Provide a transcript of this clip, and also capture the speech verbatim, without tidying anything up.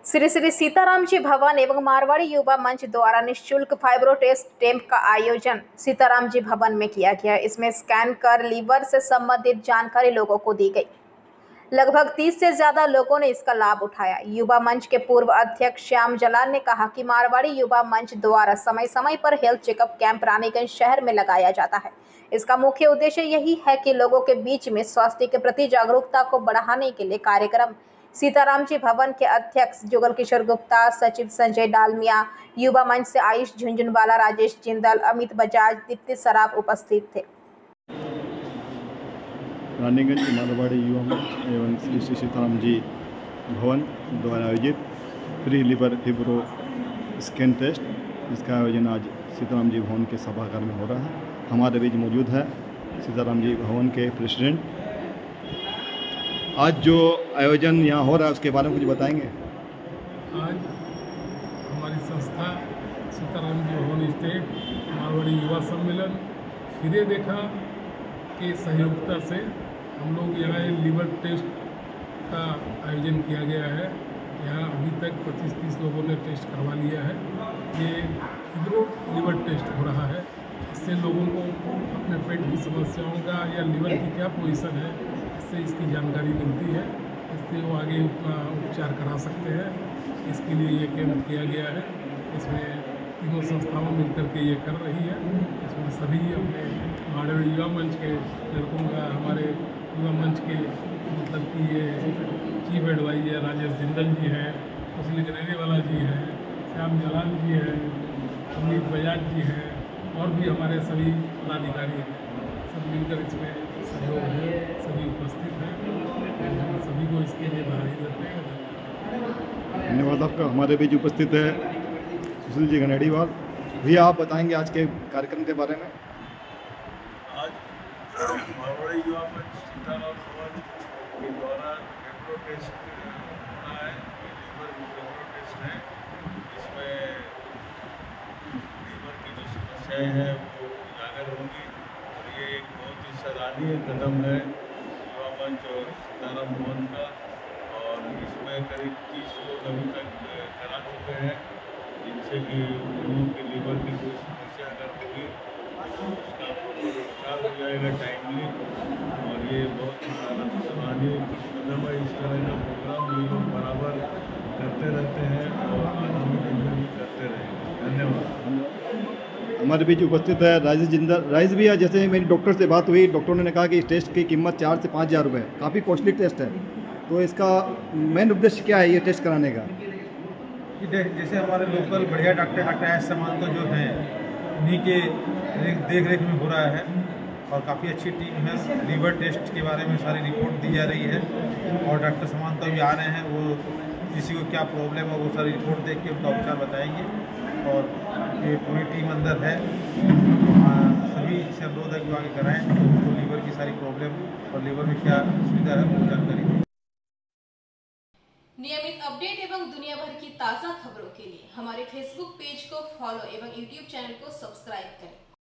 श्री श्री सीताराम जी भवन एवं मारवाड़ी युवा मंच द्वारा निःशुल्क फाइब्रो टेस्ट कैंप का आयोजन सीताराम जी भवन में किया गया। इसमें स्कैन कर लीवर से संबंधित जानकारी लोगों को दी गई। लगभग तीस से ज्यादा लोगों ने इसका लाभ उठाया। युवा मंच के पूर्व अध्यक्ष श्याम जलाल ने कहा कि मारवाड़ी युवा मंच द्वारा समय समय पर हेल्थ चेकअप कैंप रानीगंज शहर में लगाया जाता है। इसका मुख्य उद्देश्य यही है कि लोगों के बीच में स्वास्थ्य के प्रति जागरूकता को बढ़ाने के लिए कार्यक्रम। सीताराम जी भवन के अध्यक्ष जुगल किशोर गुप्ता, सचिव संजय डालमिया, युवा मंच से आयुष झुंझुनवाला, राजेश जिंदल, अमित बजाज, दीप्ति सराफ उपस्थित थे। रानीगंज मारवाड़ी युवा मंच एवं श्री श्री सीताराम जी भवन द्वारा आयोजित free liver fibro scan test, इसका आयोजन आज सीताराम जी भवन के सभागार में हो रहा है। हमारे बीच मौजूद है सीताराम जी भवन के प्रेसिडेंट। आज जो आयोजन यहाँ हो रहा है उसके बारे में कुछ बताएंगे। आज हमारी संस्था सीताराम जी भवन स्टेट मारवाड़ी युवा सम्मेलन फिर देखा के सहयोगिता से हम लोग यहाँ लीवर टेस्ट का आयोजन किया गया है। यहाँ अभी तक पच्चीस तीस लोगों ने टेस्ट करवा लिया है। ये फाइब्रो लिवर टेस्ट हो रहा है। इससे लोगों को अपने पेट की समस्याओं का या लीवर की क्या पोजीशन है, इससे इसकी जानकारी मिलती है। इससे वो आगे अपना उपचार करा सकते हैं। इसके लिए ये कैंप किया गया है। इसमें तीनों संस्थाओं मिलकर के ये कर रही है। इसमें सभी अपने मारवाड़ी युवा मंच के लड़कों का, हमारे युवा मंच के मतलब कि ये चीफ एडवाइजर राजेश जिंदल जी हैं, मुस्लिम रेरेवाला जी हैं, श्याम जलाल जी हैं, अमित बजाज जी हैं और भी हमारे सभी पदाधिकारी हैं। सब मिलकर इसमें सहयोग है, सभी उपस्थित हैं। हम सभी को इसके लिए बधाई देते हैं। धन्यवाद आपका। हमारे बीच उपस्थित है सुशील जी गनेड़ीवाल। भैया आप बताएंगे आज के कार्यक्रम के बारे में। आज मारवाड़ी युवा मंच सीताराम भवन के द्वारा फाइब्रो टेस्ट होना है। लीवर फाइब्रो टेस्ट है। इसमें लीवर की जो समस्याएं हैं वो उजागर होंगी और ये एक बहुत ही सराहनीय कदम है युवा मंच और सीताराम भवन का। और इसमें करीब तीस लोग अभी तक करा चुके हैं, जिनसे कि लोगों की लीवर की कोई समस्या अगर होगी तो उसका उपचार हो जाएगा टाइमली। और ये बहुत ही सराहनीय कदम है। इस तरह का प्रोग्राम ये लोग बराबर करते रहते हैं और आगामी दिन में भी करते रहेंगे। धन्यवाद। हमारे बीच उपस्थित है राजेश जिंदल। राजेश भैया, जैसे मेरी डॉक्टर से बात हुई, डॉक्टरों ने कहा कि इस टेस्ट की कीमत चार से पाँच हज़ार रुपये है, काफ़ी कॉस्टली टेस्ट है। तो इसका मेन उद्देश्य क्या है ये टेस्ट कराने का? जैसे हमारे लोकल बढ़िया डॉक्टर डॉक्टर एस समान तो जो हैं उन्हीं के देख रेख में हो रहा है और काफ़ी अच्छी टीम है। लीवर टेस्ट के बारे में सारी रिपोर्ट दी जा रही है और डॉक्टर समान तो भी आ रहे हैं। वो किसी को क्या प्रॉब्लम है वो सारी रिपोर्ट देख के उनका उपचार बताएंगे। और ये पूरी टीम अंदर है। सभी से अनुरोध है कि आगे कराएँ तो लीवर की सारी प्रॉब्लम और लीवर में क्या सुविधा है वो जानकारी दें। नियमित अपडेट एवं दुनिया भर की ताज़ा खबरों के लिए हमारे फेसबुक पेज को फॉलो एवं यूट्यूब चैनल को सब्सक्राइब करें।